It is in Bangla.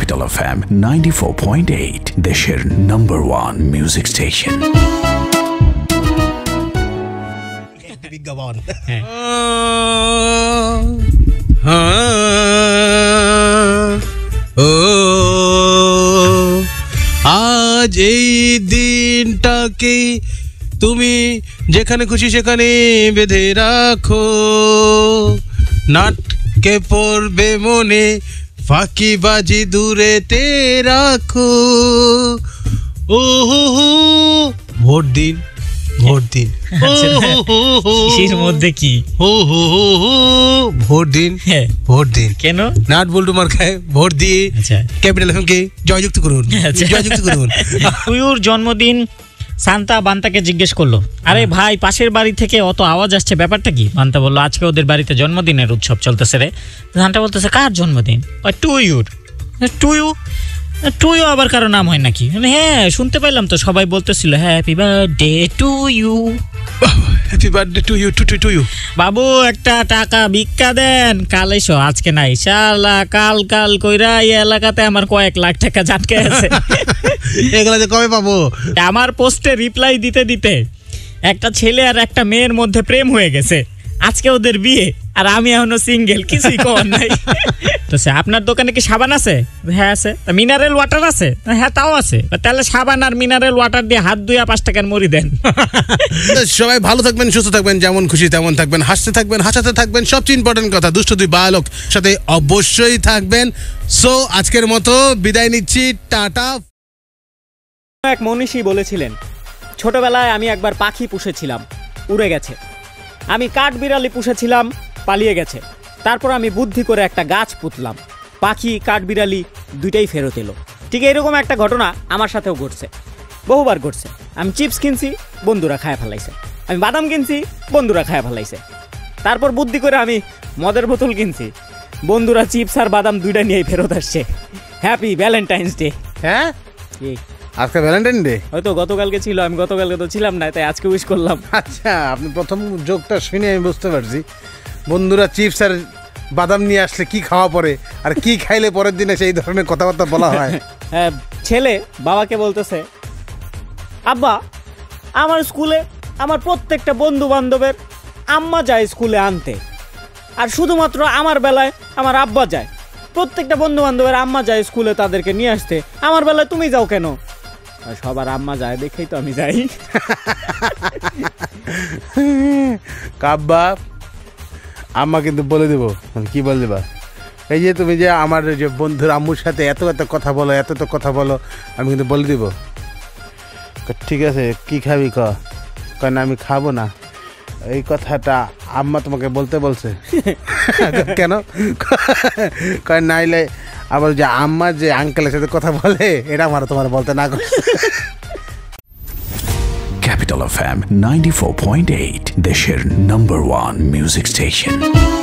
Capital FM 94.8 দেশের নাম্বার 1 মিউজিক স্টেশন। বিজ্ঞাপন আজ এই দিনটাকে তুমি যেখানে খুশি সেখানে বেঁধে রাখো, নাটকে পড়বে মনে, ফাঁকিবাজি দূরেতে রাখো। ও ভোট দিন, ভোট দিন, এর মধ্যে কি ভোট দিন, ভোট দিন। কেন? নাট বল্টু মার্কায় ভোট দিয়ে ক্যাপিটাল এফএমকে জয়যুক্ত করুন, জয়যুক্ত করুন। তুইর জন্মদিন সান্তা বান্তাকে জিজ্ঞেস করলো, আরে ভাই পাশের বাড়ি থেকে অত আওয়াজ আসছে, ব্যাপারটা কি? বান্তা বললো, আজকে ওদের বাড়িতে জন্মদিনের উৎসব চলতেছে রে। সান্তা বলতেছে, কার জন্মদিন? টুইউর। টুইও আবার কারো নাম হয় নাকি? হ্যাঁ শুনতে পাইলাম তো, সবাই বলতেছিল happy birthday to you, happy birthday to you, to you. বাবু একটা টাকা ভিক্ষা দেন, কাল এসো, আজকে নাই। শালা কাল কাল কইরা এই এলাকাতে আমার কয়েক লাখ টাকা জাটকে আছে। এগুলা যে কবে পাবো? আমার পোস্টে রিপ্লাই দিতে দিতে একটা ছেলে আর একটা মেয়ের মধ্যে প্রেম হয়ে গেছে, আজকে ওদের বিয়ে, আর আমি এখনো সিঙ্গেল, কিছুই কর নাই। তো আপনার দোকানে কি সাবান আছে? হ্যাঁ আছে। মিনারেল ওয়াটার আছে? হ্যাঁ তাও আছে। তাহলে সাবান আর মিনারেল ওয়াটার দিয়ে হাত ধুয়ে 5 টাকার মুড়ি দেন। সবাই ভালো থাকবেন, সুস্থ থাকবেন, যেমন খুশি তেমন থাকবেন, হাসতে থাকবেন, হাসাতে থাকবেন, সবচেয়ে ইম্পর্টেন্ট কথা দুষ্ট দুই বালক সাথে অবশ্যই থাকবেন। সো আজকের মতো বিদায় নিচ্ছি, টাটা। এক মনীষী বলেছিলেন, ছোটবেলায় আমি একবার পাখি পুষেছিলাম, উড়ে গেছে। আমি কাঠবিড়ালি পুষেছিলাম, পালিয়ে গেছে। তারপর আমি বুদ্ধি করে একটা গাছ পুঁতলাম, পাখি কাঠবিড়ালি দুইটাই ফেরত এলো। ঠিক এরকম একটা ঘটনা আমার সাথেও ঘটছে, বহুবার ঘটছে। আমি চিপস কিনছি, বন্ধুরা খায় ফেলাইছে। আমি বাদাম কিনছি, বন্ধুরা খায় ফেলাইছে। তারপর বুদ্ধি করে আমি মদের বোতল কিনছি, বন্ধুরা চিপস আর বাদাম দুইটা নিয়েই ফেরত আসছে। Happy valentine's day. হ্যাঁ আজকে ভ্যালেন্টাইন ডে, হয়তো গতকালকে ছিল, আমি গতকালকে তো ছিলাম না, তাই আজকে উইশ করলাম। আচ্ছা, আপনি প্রথম জোকটা শুনে আমি বুঝতে পারছি, বন্ধুরা চিপস আর বাদাম নিয়ে আসলে কি খাওয়া পড়ে আর কি খাইলে পরের দিনে সেই ধরনের কথাবার্তা বলা হয়। হ্যাঁ, ছেলে বাবাকে বলতেছে, আব্বা আমার স্কুলে আমার প্রত্যেকটা বন্ধু বান্ধবের আম্মা যায় স্কুলে আনতে, আর শুধুমাত্র আমার বেলায় আমার আব্বা যায়। প্রত্যেকটা বন্ধু বান্ধবের আম্মা যায় স্কুলে তাদেরকে নিয়ে আসতে, আমার বেলায় তুমি যাও কেন? সবার আম্মা যায় দেখেই তো আমি যাই। কাব্বা আম্মা কিন্তু বলে দেবো, কি বলে দেবা, এই যে তুমি যে আমার যে বন্ধুর আম্মুর সাথে এত এত কথা বলো, এত এত কথা বলো, আমি কিন্তু বলে দিব। ঠিক আছে, কি খাবি? কয় না আমি খাবো না, এই কথাটা আম্মা তোমাকে বলতে বলছে। কেন? কয় নাইলে আবার যে আম্মা যে আঙ্কেলের সাথে কথা বলে, এটা আমার তোমার বলতে না। Capital FM 94.8 দেশের নাম্বার 1 মিউজিক স্টেশন।